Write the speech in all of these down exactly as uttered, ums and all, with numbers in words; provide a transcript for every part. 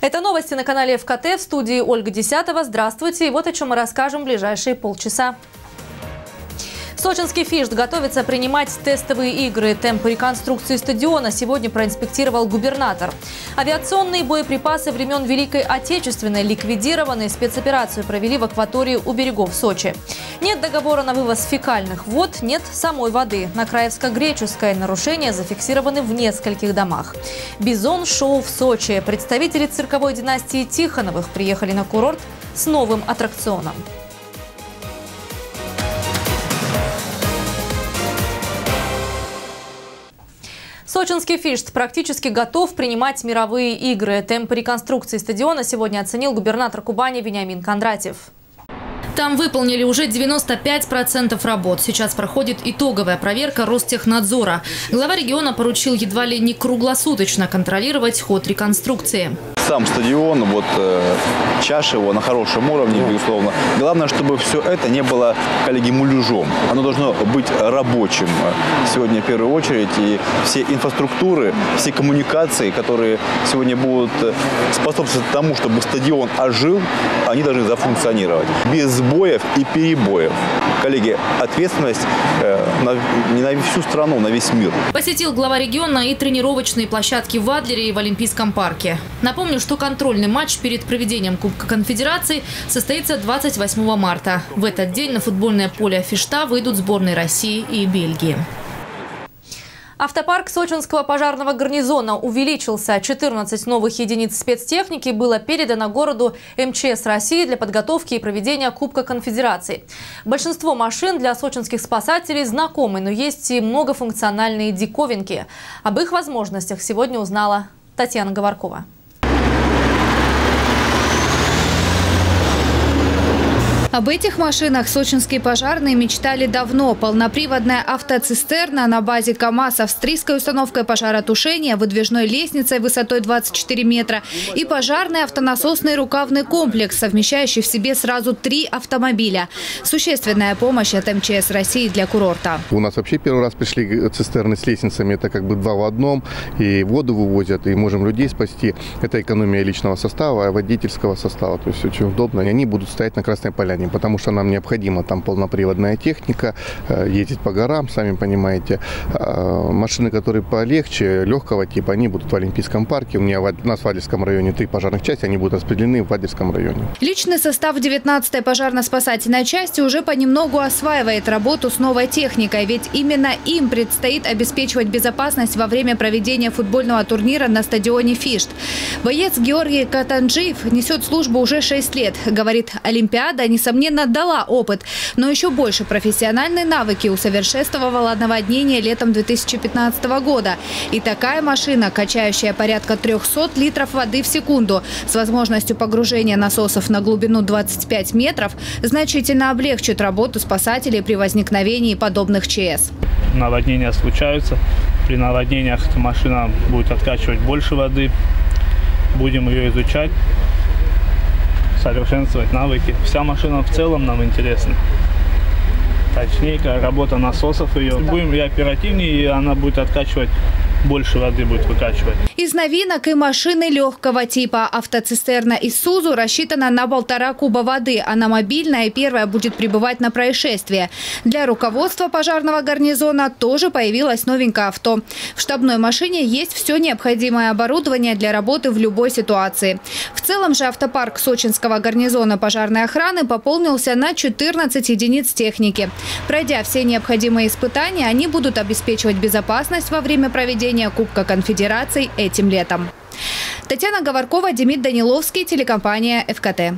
Это новости на канале эф ка тэ, в студии Ольга Десятова. Здравствуйте. И вот о чем мы расскажем в ближайшие полчаса. Сочинский ФИШТ готовится принимать тестовые игры. Темпы реконструкции стадиона сегодня проинспектировал губернатор. Авиационные боеприпасы времен Великой Отечественной ликвидированы. Спецоперацию провели в акватории у берегов Сочи. Нет договора на вывоз фекальных вод, нет самой воды. На Краевско-Греческой нарушения зафиксированы в нескольких домах. Бизон-шоу в Сочи. Представители цирковой династии Тихоновых приехали на курорт с новым аттракционом. Сочинский ФИШТ практически готов принимать мировые игры. Темпы реконструкции стадиона сегодня оценил губернатор Кубани Вениамин Кондратьев. Там выполнили уже девяносто пять процентов работ. Сейчас проходит итоговая проверка Ростехнадзора. Глава региона поручил едва ли не круглосуточно контролировать ход реконструкции. Сам стадион, вот э, чаша его на хорошем уровне, безусловно. Главное, чтобы все это не было, коллеги, муляжом. Оно должно быть рабочим сегодня в первую очередь. И все инфраструктуры, все коммуникации, которые сегодня будут способствовать тому, чтобы стадион ожил, они должны зафункционировать. Без сбоев и перебоев. Коллеги, ответственность э, на, не на всю страну, на весь мир. Посетил глава региона и тренировочные площадки в Адлере и в Олимпийском парке. Напомню, что контрольный матч перед проведением Кубка Конфедерации состоится двадцать восьмого марта. В этот день на футбольное поле ФИШТа выйдут сборные России и Бельгии. Автопарк Сочинского пожарного гарнизона увеличился. четырнадцать новых единиц спецтехники было передано городу эм че эс России для подготовки и проведения Кубка Конфедерации. Большинство машин для сочинских спасателей знакомы, но есть и многофункциональные диковинки. Об их возможностях сегодня узнала Татьяна Говоркова. Об этих машинах сочинские пожарные мечтали давно. Полноприводная автоцистерна на базе КАМАЗ, австрийской установкой пожаротушения, выдвижной лестницей высотой двадцать четыре метра и пожарный автонасосный рукавный комплекс, совмещающий в себе сразу три автомобиля. Существенная помощь от эм че эс России для курорта. У нас вообще первый раз пришли цистерны с лестницами. Это как бы два в одном. И воду вывозят, и можем людей спасти. Это экономия личного состава, водительского состава. То есть очень удобно. И они будут стоять на Красной Поляне, потому что нам необходима там полноприводная техника, ездить по горам, сами понимаете. Машины, которые полегче, легкого типа, они будут в Олимпийском парке. У меня у нас в Адлерском районе три пожарных части, они будут распределены в Адлерском районе. Личный состав девятнадцатой пожарно-спасательной части уже понемногу осваивает работу с новой техникой, ведь именно им предстоит обеспечивать безопасность во время проведения футбольного турнира на стадионе ФИШТ. Боец Георгий Катанджиев несет службу уже шесть лет. Говорит, Олимпиада, несомненно, Несомненно, дала опыт, но еще больше профессиональные навыки усовершенствовала наводнение летом две тысячи пятнадцатого года. И такая машина, качающая порядка трёхсот литров воды в секунду, с возможностью погружения насосов на глубину двадцать пять метров, значительно облегчит работу спасателей при возникновении подобных ЧС. Наводнения случаются. При наводнениях эта машина будет откачивать больше воды. Будем ее изучать, совершенствовать навыки. Вся машина в целом нам интересна. Точнее, работа насосов ее. Будем и оперативнее, и она будет откачивать, больше воды будет выкачивать. Из новинок и машины легкого типа. Автоцистерна Исузу рассчитана на полтора куба воды. Она мобильная и первая будет прибывать на происшествие. Для руководства пожарного гарнизона тоже появилось новенькое авто. В штабной машине есть все необходимое оборудование для работы в любой ситуации. В целом же автопарк Сочинского гарнизона пожарной охраны пополнился на четырнадцать единиц техники. Пройдя все необходимые испытания, они будут обеспечивать безопасность во время проведения Кубка Конфедерации этим летом. Татьяна Говоркова, Демид Даниловский, телекомпания эф ка тэ.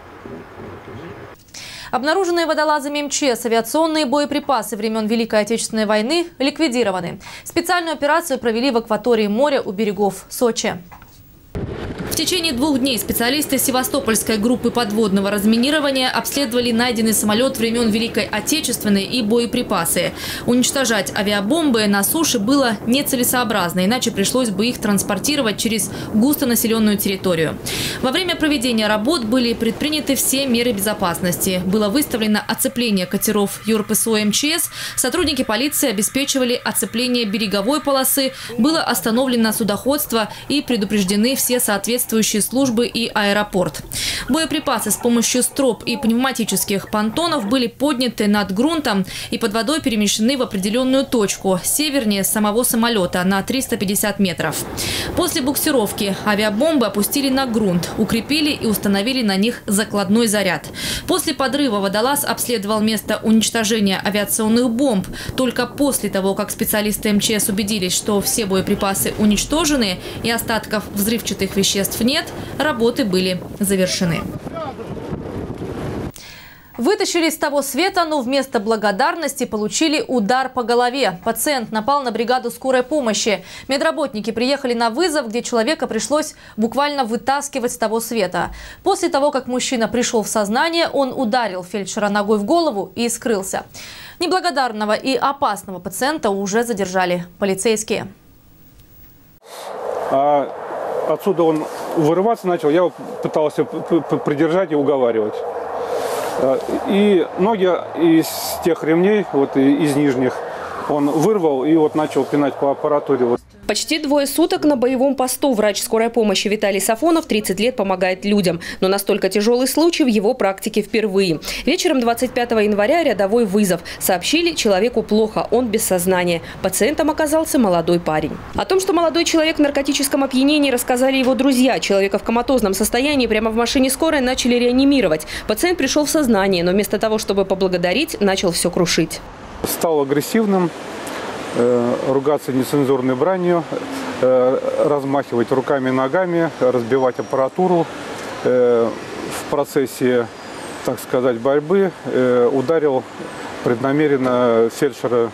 Обнаруженные водолазами эм че эс авиационные боеприпасы времен Великой Отечественной войны ликвидированы. Специальную операцию провели в акватории моря у берегов Сочи. В течение двух дней специалисты Севастопольской группы подводного разминирования обследовали найденный самолет времен Великой Отечественной и боеприпасы. Уничтожать авиабомбы на суше было нецелесообразно, иначе пришлось бы их транспортировать через густонаселенную территорию. Во время проведения работ были предприняты все меры безопасности. Было выставлено оцепление катеров ю эр пэ эс о эм че эс, сотрудники полиции обеспечивали оцепление береговой полосы, было остановлено судоходство и предупреждены все соответствующие действующие службы и аэропорт. Боеприпасы с помощью строп и пневматических понтонов были подняты над грунтом и под водой перемещены в определенную точку, севернее самого самолета, на триста пятьдесят метров. После буксировки авиабомбы опустили на грунт, укрепили и установили на них закладной заряд. После подрыва водолаз обследовал место уничтожения авиационных бомб. Только после того, как специалисты эм че эс убедились, что все боеприпасы уничтожены и остатков взрывчатых веществ нет, работы были завершены. Вытащили с того света, но вместо благодарности получили удар по голове. Пациент напал на бригаду скорой помощи. Медработники приехали на вызов, где человека пришлось буквально вытаскивать с того света. После того, как мужчина пришел в сознание, он ударил фельдшера ногой в голову и скрылся. Неблагодарного и опасного пациента уже задержали полицейские. А отсюда он вырываться начал, я пытался придержать и уговаривать. И ноги из тех ремней, вот из нижних, он вырвал и вот начал пинать по аппаратуре. Почти двое суток на боевом посту врач скорой помощи Виталий Сафонов тридцать лет помогает людям. Но настолько тяжелый случай в его практике впервые. Вечером двадцать пятого января рядовой вызов. Сообщили, человеку плохо, он без сознания. Пациентом оказался молодой парень. О том, что молодой человек в наркотическом опьянении, рассказали его друзья. Человека в коматозном состоянии прямо в машине скорой начали реанимировать. Пациент пришел в сознание, но вместо того, чтобы поблагодарить, начал все крушить. Стал агрессивным. Ругаться нецензурной бранью, размахивать руками и ногами, разбивать аппаратуру. В процессе, так сказать, борьбы ударил преднамеренно фельдшера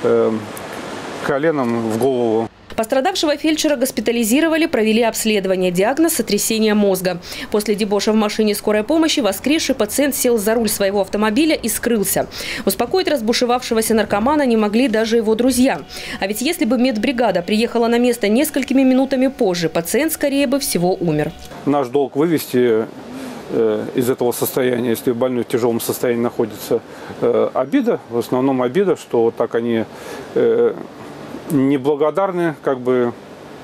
коленом в голову. Пострадавшего фельдшера госпитализировали, провели обследование. Диагноз – сотрясение мозга. После дебоша в машине скорой помощи воскресший пациент сел за руль своего автомобиля и скрылся. Успокоить разбушевавшегося наркомана не могли даже его друзья. А ведь если бы медбригада приехала на место несколькими минутами позже, пациент, скорее бы всего, умер. Наш долг вывести э, из этого состояния, если больной в тяжелом состоянии находится, э, обида, в основном обида, что вот так они... Э, неблагодарны, как бы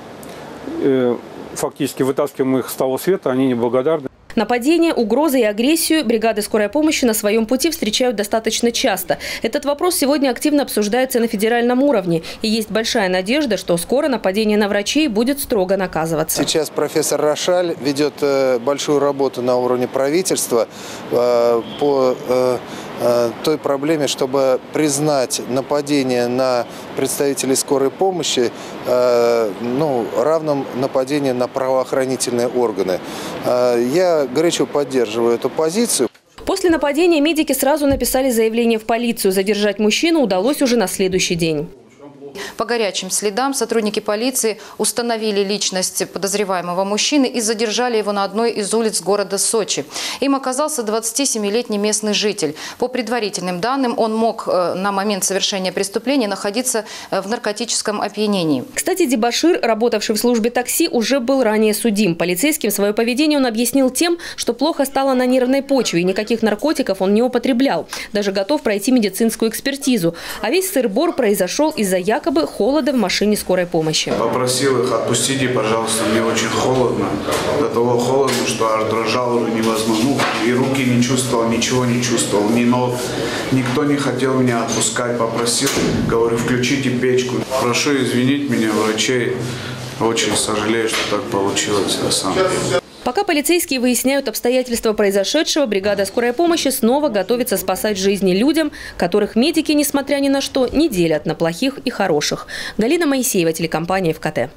э, фактически вытаскиваем их с того света, они неблагодарны. Нападения, угрозы и агрессию бригады скорой помощи на своем пути встречают достаточно часто. Этот вопрос сегодня активно обсуждается на федеральном уровне. И есть большая надежда, что скоро нападение на врачей будет строго наказываться. Сейчас профессор Рошаль ведет э, большую работу на уровне правительства э, по э, э, той проблеме, чтобы признать нападение на представителей скорой помощи э, ну, равным нападению на правоохранительные органы. Э, я горячо поддерживаю эту позицию. После нападения медики сразу написали заявление в полицию. Задержать мужчину удалось уже на следующий день. По горячим следам сотрудники полиции установили личность подозреваемого мужчины и задержали его на одной из улиц города Сочи. Им оказался двадцатисемилетний местный житель. По предварительным данным, он мог на момент совершения преступления находиться в наркотическом опьянении. Кстати, дебошир, работавший в службе такси, уже был ранее судим. Полицейским свое поведение он объяснил тем, что плохо стало на нервной почве и никаких наркотиков он не употреблял. Даже готов пройти медицинскую экспертизу. А весь сыр-бор произошел из-за якобы холода в машине скорой помощи. Попросил их: отпустите, пожалуйста, мне очень холодно. До того холодно, что аж дрожал уже невозможно. И руки не чувствовал, ничего не чувствовал, ни ног. Никто не хотел меня отпускать. Попросил, говорю, включите печку. Прошу извинить меня, врачей. Очень сожалею, что так получилось на самом деле. Пока полицейские выясняют обстоятельства произошедшего, бригада скорой помощи снова готовится спасать жизни людям, которых медики, несмотря ни на что, не делят на плохих и хороших. Галина Моисеева, телекомпания эф ка тэ.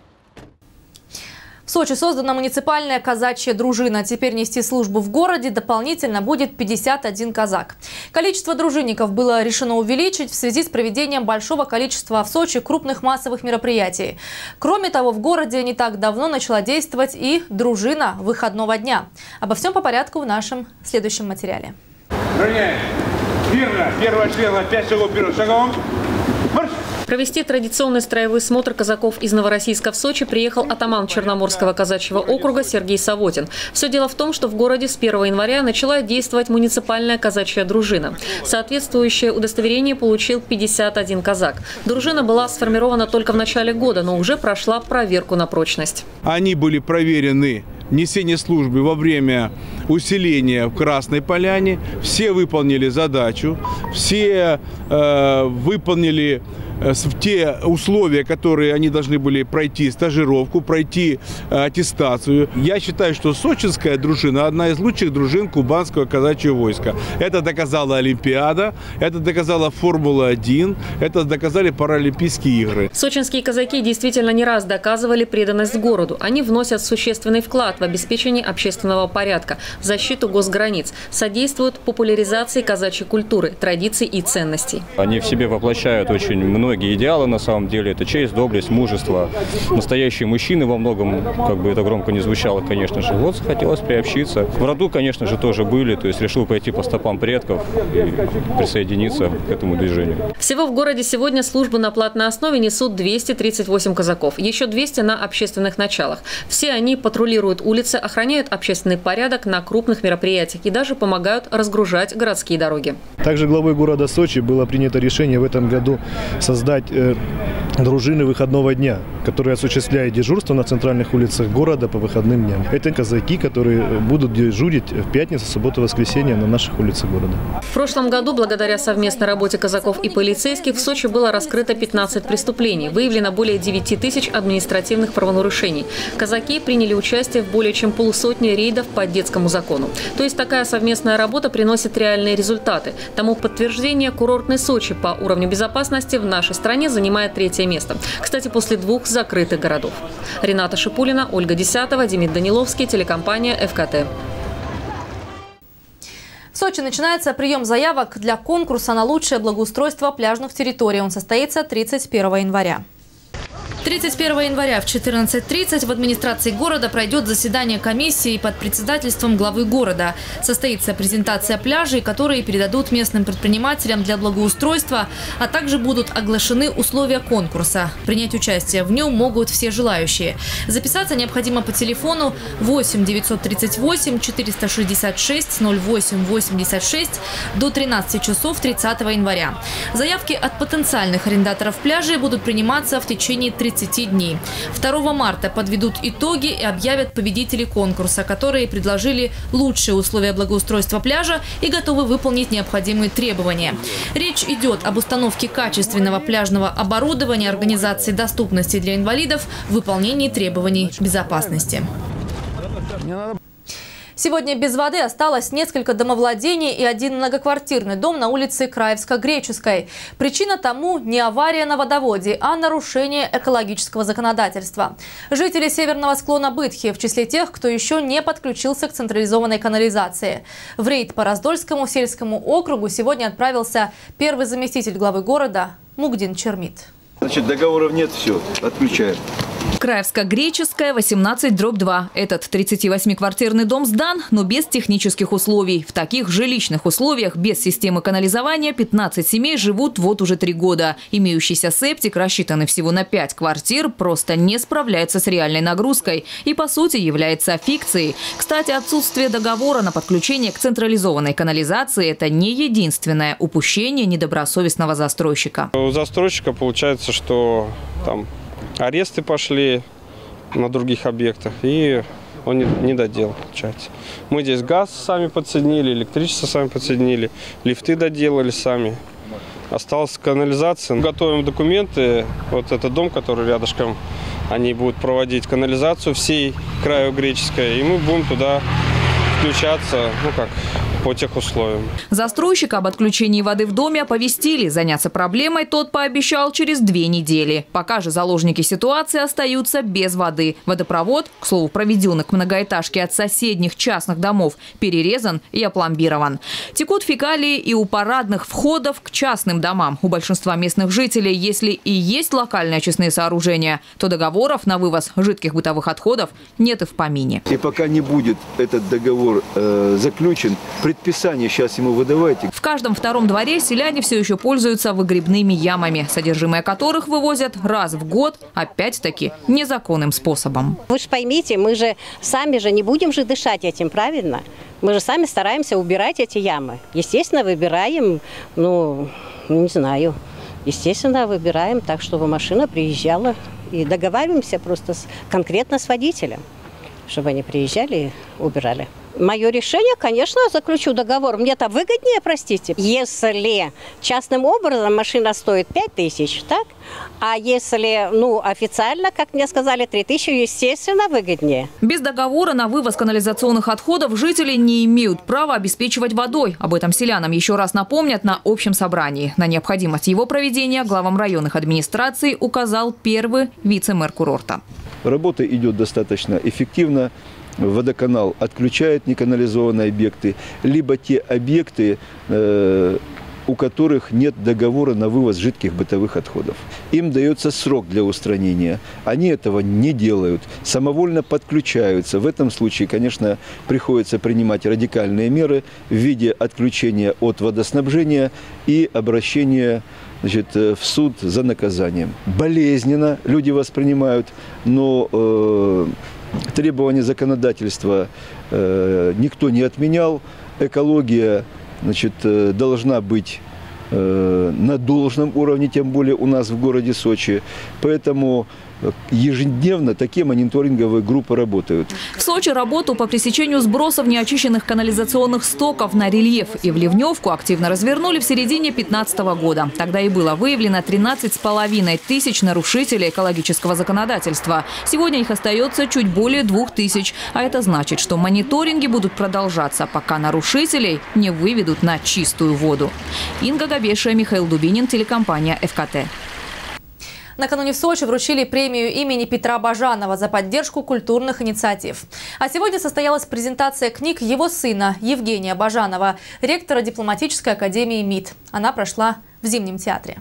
В Сочи создана муниципальная казачья дружина. Теперь нести службу в городе дополнительно будет пятьдесят один казак. Количество дружинников было решено увеличить в связи с проведением большого количества в Сочи крупных массовых мероприятий. Кроме того, в городе не так давно начала действовать и дружина выходного дня. Обо всем по порядку в нашем следующем материале. Равняем. Мирно. Первая члена. Пять шагов вперед. Шагом. Марш. Провести традиционный строевой смотр казаков из Новороссийска в Сочи приехал атаман Черноморского казачьего округа Сергей Савотин. Все дело в том, что в городе с первого января начала действовать муниципальная казачья дружина. Соответствующее удостоверение получил пятьдесят один казак. Дружина была сформирована только в начале года, но уже прошла проверку на прочность. Они были проверены несение службы во время усиления в Красной Поляне. Все выполнили задачу, все э, выполнили э, те условия, которые они должны были пройти, стажировку, пройти э, аттестацию. Я считаю, что сочинская дружина одна из лучших дружин кубанского казачьего войска. Это доказала Олимпиада, это доказала Формула один, это доказали Паралимпийские игры. Сочинские казаки действительно не раз доказывали преданность городу. Они вносят существенный вклад в обеспечение общественного порядка, защиту госграниц, содействуют популяризации казачьей культуры, традиций и ценностей. Они в себе воплощают очень многие идеалы, на самом деле. Это честь, доблесть, мужество. Настоящие мужчины во многом, как бы это громко не звучало, конечно же. Вот хотелось приобщиться. В роду, конечно же, тоже были, то есть решил пойти по стопам предков и присоединиться к этому движению. Всего в городе сегодня службу на платной основе несут двести тридцать восемь казаков, еще двести на общественных началах. Все они патрулируют улицы, охраняют общественный порядок на крупных мероприятиях и даже помогают разгружать городские дороги. Также главой города Сочи было принято решение в этом году создать э, дружины выходного дня, которые осуществляют дежурство на центральных улицах города по выходным дням. Это казаки, которые будут дежурить в пятницу, субботу, воскресенье на наших улицах города. В прошлом году, благодаря совместной работе казаков и полицейских, в Сочи было раскрыто пятнадцать преступлений, выявлено более девяти тысяч административных правонарушений. Казаки приняли участие в более чем полусотни рейдов по детскому закону. То есть такая совместная работа приносит реальные результаты. Тому подтверждение курортный Сочи по уровню безопасности в нашей стране занимает третье место. Кстати, после двух закрытых городов. Рената Шипулина, Ольга Десятова, Демид Даниловский, телекомпания эф ка тэ. В Сочи начинается прием заявок для конкурса на лучшее благоустройство пляжных территорий. Он состоится тридцать первого января. тридцать первого января в четырнадцать тридцать в администрации города пройдет заседание комиссии под председательством главы города. Состоится презентация пляжей, которые передадут местным предпринимателям для благоустройства, а также будут оглашены условия конкурса. Принять участие в нем могут все желающие. Записаться необходимо по телефону восемь девятьсот тридцать восемь четыреста шестьдесят шесть ноль восемь восемьдесят шесть до тринадцати часов тридцатого января. Заявки от потенциальных арендаторов пляжей будут приниматься в течение тридцати дней. второго марта подведут итоги и объявят победителей конкурса, которые предложили лучшие условия благоустройства пляжа и готовы выполнить необходимые требования. Речь идет об установке качественного пляжного оборудования, организации доступности для инвалидов, выполнении требований безопасности. Сегодня без воды осталось несколько домовладений и один многоквартирный дом на улице Краевско-Греческой. Причина тому не авария на водоводе, а нарушение экологического законодательства. Жители северного склона Бытхи в числе тех, кто еще не подключился к централизованной канализации. В рейд по Раздольскому сельскому округу сегодня отправился первый заместитель главы города Мугдин Чермит. Значит, договоров нет, все, отключаем. Краевско-Греческая, восемнадцать дробь два. Этот тридцативосьмиквартирный дом сдан, но без технических условий. В таких жилищных условиях без системы канализования пятнадцать семей живут вот уже три года. Имеющийся септик, рассчитанный всего на пять квартир, просто не справляется с реальной нагрузкой и, по сути, является фикцией. Кстати, отсутствие договора на подключение к централизованной канализации – это не единственное упущение недобросовестного застройщика. У застройщика получается, что там аресты пошли на других объектах, и он не, не доделал, получается. Мы здесь газ сами подсоединили, электричество сами подсоединили, лифты доделали сами. Осталась канализация. Готовим документы. Вот этот дом, который рядышком, они будут проводить канализацию всей Краево-Греческой, и мы будем туда включаться, ну как, по тех условиям. Застройщика об отключении воды в доме оповестили. Заняться проблемой тот пообещал через две недели. Пока же заложники ситуации остаются без воды. Водопровод, к слову, проведенный к многоэтажке от соседних частных домов, перерезан и опломбирован. Текут фекалии и у парадных входов к частным домам. У большинства местных жителей, если и есть локальные очистные сооружения, то договоров на вывоз жидких бытовых отходов нет и в помине. И пока не будет этот договор э, заключен, предприятие предписание сейчас ему выдавайте. В каждом втором дворе селяне все еще пользуются выгребными ямами, содержимое которых вывозят раз в год, опять-таки, незаконным способом. Вы же поймите, мы же сами же не будем же дышать этим, правильно? Мы же сами стараемся убирать эти ямы. Естественно, выбираем, ну, не знаю, естественно, выбираем так, чтобы машина приезжала. И договариваемся просто с, конкретно с водителем, чтобы они приезжали и убирали. Мое решение, конечно, заключу договор. Мне-то выгоднее, простите. Если частным образом машина стоит пять тысяч, так? А если, ну, официально, как мне сказали, три тысячи, естественно, выгоднее. Без договора на вывоз канализационных отходов жители не имеют права обеспечивать водой. Об этом селянам еще раз напомнят на общем собрании. На необходимость его проведения главам районных администраций указал первый вице-мэр курорта. Работа идет достаточно эффективно. Водоканал отключает неканализованные объекты, либо те объекты, э, у которых нет договора на вывоз жидких бытовых отходов. Им дается срок для устранения. Они этого не делают, самовольно подключаются. В этом случае, конечно, приходится принимать радикальные меры в виде отключения от водоснабжения и обращения, значит, в суд за наказанием. Болезненно люди воспринимают, но э, требования законодательства э, никто не отменял. Экология, значит, э, должна быть э, на должном уровне, тем более у нас в городе Сочи. Поэтому ежедневно такие мониторинговые группы работают. В Сочи работу по пресечению сбросов неочищенных канализационных стоков на рельеф и в ливневку активно развернули в середине две тысячи пятнадцатого года. Тогда и было выявлено тринадцать с половиной тысяч нарушителей экологического законодательства. Сегодня их остается чуть более двух тысяч. А это значит, что мониторинги будут продолжаться, пока нарушителей не выведут на чистую воду. Инга Габешия, Михаил Дубинин, телекомпания эф ка тэ. Накануне в Сочи вручили премию имени Петра Бажанова за поддержку культурных инициатив. А сегодня состоялась презентация книг его сына Евгения Бажанова, ректора дипломатической академии МИД. Она прошла в Зимнем театре.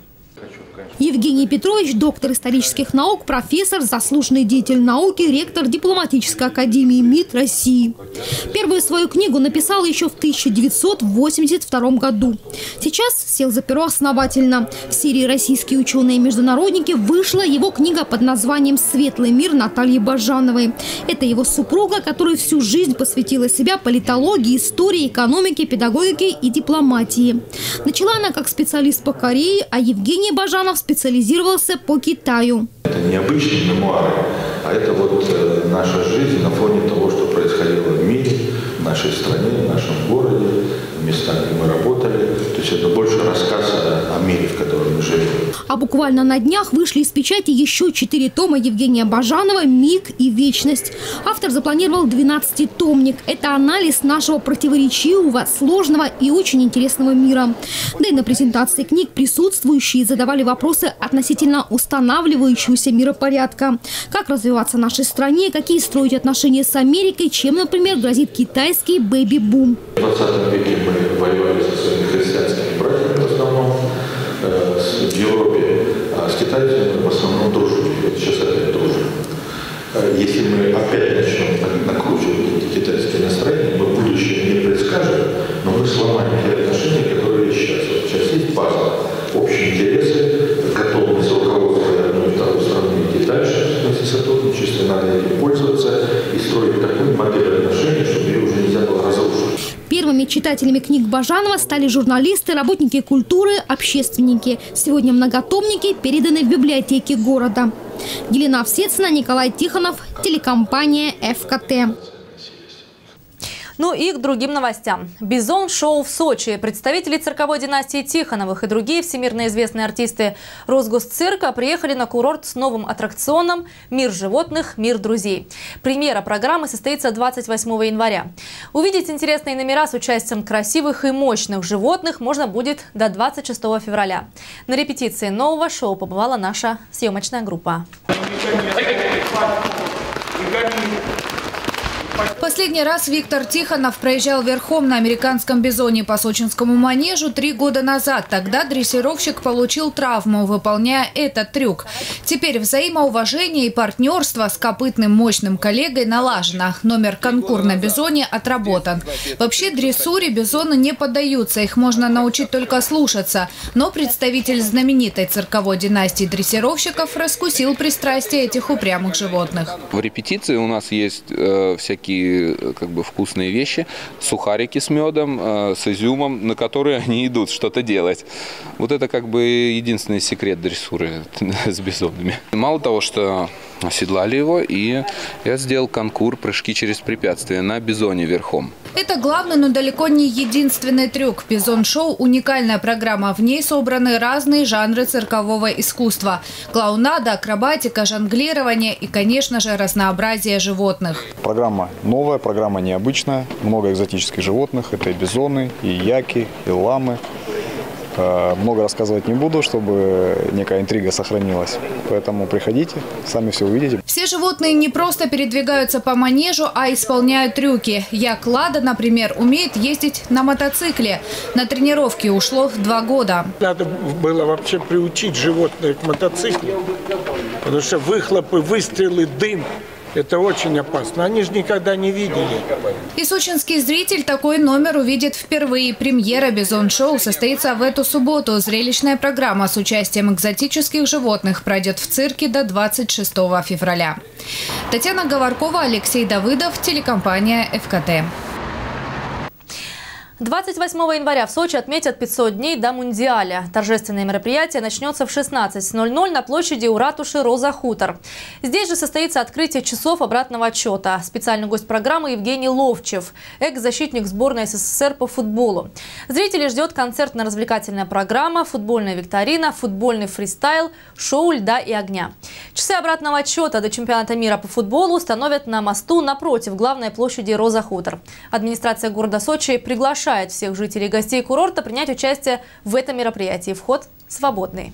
Евгений Петрович – доктор исторических наук, профессор, заслуженный деятель науки, ректор дипломатической академии МИД России. Первую свою книгу написал еще в тысяча девятьсот восемьдесят втором году. Сейчас сел за перо основательно. В серии «Российские ученые-международники» вышла его книга под названием «Светлый мир» Натальи Бажановой. Это его супруга, которая всю жизнь посвятила себя политологии, истории, экономике, педагогике и дипломатии. Начала она как специалист по Корее, а Евгений Бажанов специализировался по Китаю. Это не обычные мемуары, а это вот э, наша жизнь на фоне того, что происходило в мире, в нашей стране, в нашем городе, в местах, где мы работали. То есть это больше рассказ о, о мире, в котором мы живем. А буквально на днях вышли из печати еще четыре тома Евгения Бажанова «Миг и вечность». Автор запланировал двенадцатитомник. Это анализ нашего противоречивого, сложного и очень интересного мира. Да и на презентации книг присутствующие задавали вопросы относительно устанавливающегося миропорядка. Как развиваться нашей стране, какие строить отношения с Америкой, чем, например, грозит китайский бэби-бум. В двадцатом веке мы воевали со своими христианскими братьями в основном, э, в Европе, а с китайцами мы в основном дружили. Вот сейчас опять дружим. Если мы опять начнем накручивать эти китайские настроения, мы будущее не предскажем, но мы сломаем те отношения, которые сейчас. Вот сейчас есть база, общие интересы, готовность руководства одной и второй страны идти дальше, в смысле сотрудничества, надо этим пользоваться и строить такую модель отношений, чтобы ее уже нельзя было разрушить. Первыми читателями книг Бажанова стали журналисты, работники культуры, общественники. Сегодня многотомники переданы в библиотеки города. Елена Овсецина, Николай Тихонов, телекомпания эф ка тэ. Ну и к другим новостям. Бизон-шоу в Сочи. Представители цирковой династии Тихоновых и другие всемирно известные артисты Росгосцирка приехали на курорт с новым аттракционом «Мир животных, мир друзей». Премьера программы состоится двадцать восьмого января. Увидеть интересные номера с участием красивых и мощных животных можно будет до двадцать шестого февраля. На репетиции нового шоу побывала наша съемочная группа. Последний раз Виктор Тихонов проезжал верхом на американском бизоне по сочинскому манежу три года назад. Тогда дрессировщик получил травму, выполняя этот трюк. Теперь взаимоуважение и партнерство с копытным мощным коллегой налажено. Номер конкур на бизоне отработан. Вообще дрессуре бизоны не поддаются, их можно научить только слушаться. Но представитель знаменитой цирковой династии дрессировщиков раскусил пристрастие этих упрямых животных. В репетиции у нас есть э, всякие как бы вкусные вещи, сухарики с медом, э, с изюмом, на которые они идут что-то делать. Вот это как бы единственный секрет дрессуры с бизонами. Мало того, что оседлали его, и я сделал конкур прыжки через препятствия на бизоне верхом. Это главный, но далеко не единственный трюк. Бизон-шоу – уникальная программа. В ней собраны разные жанры циркового искусства. Клоунада, акробатика, жонглирование и, конечно же, разнообразие животных. Программа новая, программа необычная. Много экзотических животных. Это и бизоны, и яки, и ламы. Много рассказывать не буду, чтобы некая интрига сохранилась. Поэтому приходите, сами все увидите. Все животные не просто передвигаются по манежу, а исполняют трюки. Як Лада, например, умеет ездить на мотоцикле. На тренировки ушло два года. Надо было вообще приучить животное к мотоциклу, потому что выхлопы, выстрелы, дым – это очень опасно. Они же никогда не видели. И сочинский зритель такой номер увидит впервые. Премьера «Бизон-шоу» состоится в эту субботу. Зрелищная программа с участием экзотических животных пройдет в цирке до двадцать шестого февраля. Татьяна Говоркова, Алексей Давыдов, телекомпания эф ка тэ. двадцать восьмого января в Сочи отметят пятьсот дней до Мундиаля. Торжественное мероприятие начнется в шестнадцать ноль ноль на площади у ратуши «Роза Хутор». Здесь же состоится открытие часов обратного отчета. Специальный гость программы Евгений Ловчев, экс-защитник сборной эс эс эс эр по футболу. Зрителей ждет концертно-развлекательная программа, футбольная викторина, футбольный фристайл, шоу льда и огня. Часы обратного отчета до чемпионата мира по футболу установят на мосту напротив главной площади «Роза Хутор». Администрация города Сочи приглашает всех жителей и гостей курорта принять участие в этом мероприятии. Вход свободный.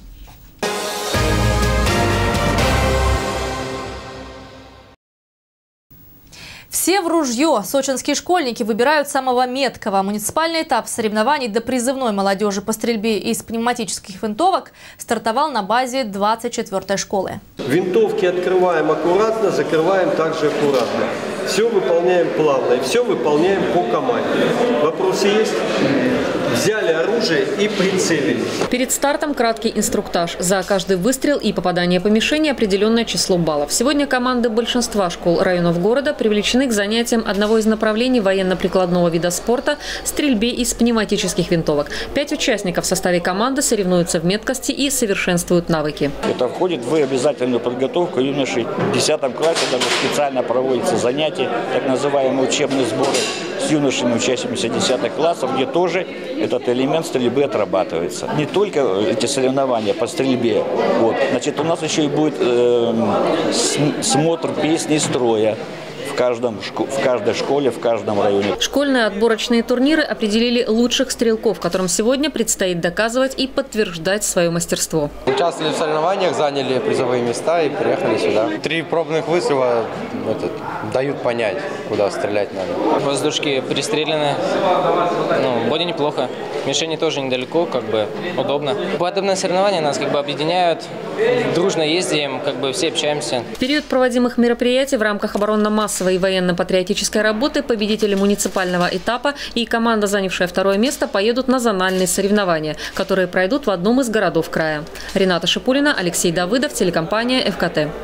Все в ружье. Сочинские школьники выбирают самого меткого. Муниципальный этап соревнований до призывной молодежи по стрельбе из пневматических винтовок стартовал на базе двадцать четвёртой школы. Винтовки открываем аккуратно, закрываем также аккуратно. Все выполняем плавно и все выполняем по команде. Вопросы есть? Взяли оружие и прицелились. Перед стартом краткий инструктаж. За каждый выстрел и попадание по мишени определенное число баллов. Сегодня команды большинства школ районов города привлечены к занятиям одного из направлений военно-прикладного вида спорта – стрельбе из пневматических винтовок. Пять участников в составе команды соревнуются в меткости и совершенствуют навыки. Это входит в обязательную подготовку юношей. В десятом классе даже специально проводятся занятия, так называемые учебные сборы с юношами, учащимися десятых классов, где тоже этот элемент стрельбы отрабатывается. Не только эти соревнования по стрельбе. Вот. Значит, у нас еще и будет э, смотр песни строя. В, каждом, в каждой школе, в каждом районе. Школьные отборочные турниры определили лучших стрелков, которым сегодня предстоит доказывать и подтверждать свое мастерство. Участвовали в соревнованиях, заняли призовые места и приехали сюда. Три пробных выстрела этот, дают понять, куда стрелять надо. Воздушки пристрелены, ну, вроде неплохо. Мишени тоже недалеко, как бы удобно. Подобные соревнования нас как бы объединяют, дружно ездим, как бы все общаемся. В период проводимых мероприятий в рамках оборонно-массовой и военно-патриотической работы победители муниципального этапа и команда, занявшая второе место, поедут на зональные соревнования, которые пройдут в одном из городов края. Рената Шипулина, Алексей Давыдов, телекомпания эф ка тэ.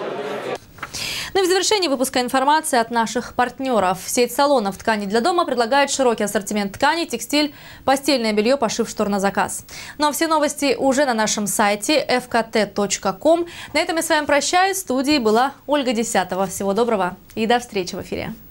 Ну и в завершении выпуска информации от наших партнеров. Сеть салонов «Ткани для дома» предлагает широкий ассортимент тканей, текстиль, постельное белье, пошив штор на заказ. Ну а все новости уже на нашем сайте эф ка тэ точка ком. На этом я с вами прощаюсь. В студии была Ольга Десятова. Всего доброго и до встречи в эфире.